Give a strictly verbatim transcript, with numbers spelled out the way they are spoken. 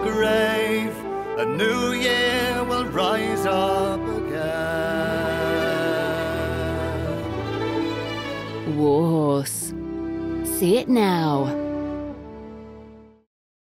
grave, a new year will rise up again. Wars. See it now.